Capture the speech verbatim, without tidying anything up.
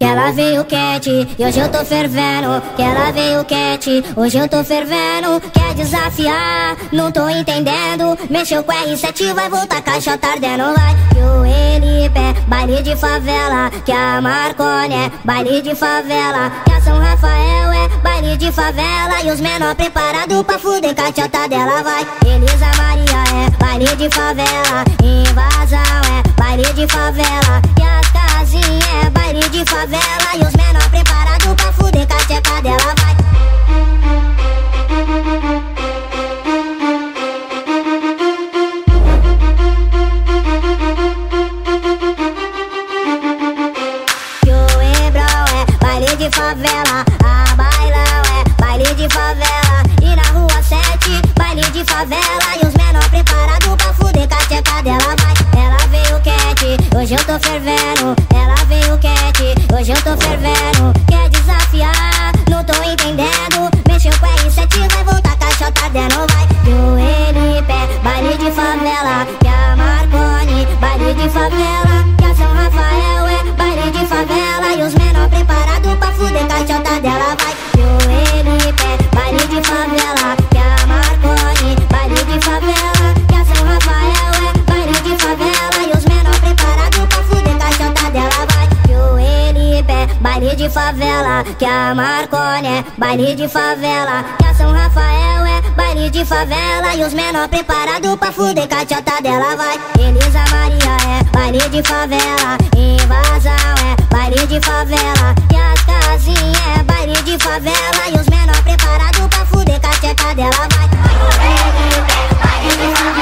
que ela veio quente e hoje eu tô fervendo. Que ela veio quente, hoje eu tô fervendo. Quer desafiar, não tô entendendo. Mexeu com R sete, vai voltar, caixa tá ardendo. Vai que o Felipe é baile de favela, que a Marconi é baile de favela, que a São Rafael é baile de favela. E os menor preparado pra fuder com a tchota dela. Vai, Elisa Maria é baile de favela, Invasão é baile de favela, e as casinhas é baile de favela. E os menor preparado pra fuder com a tcheca dela. Vai. Que o Hebrão é baile de favela, a Bailão é baile de favela, e na rua sete baile de favela. E os menor preparado pra fuder com a tcheca dela. Vai. Ela veio quente, hoje eu tô fervendo. Ela veio quente, hoje eu tô fervendo. Quer desafiar, não tô entendendo. Mexeu com R sete, vai voltar, caixa tá dando. Vai que o Felipe é baile de favela, que a Marconi baile de favela, que a São Rafael é baile de favela. E os menor preparado pra fuder, caixa tá dela. Vai que o Felipe é baile de favela, que a Marconi baile de favela, que a São Rafael é baile de favela. E os menor preparado pra fuder, caixa tá dela. Vai que o Felipe é baile de favela, que a Marconi é baile de favela, que a São Rafael é baile de favela. E os menor preparado pra fuder, cachota dela. Vai, Elisa Maria é baile de favela, Invasão é baile de favela, e as casinhas é baile de favela. E os menor preparado pra fuder, com a tcheca dela. Vai, Felipe é baile de favela.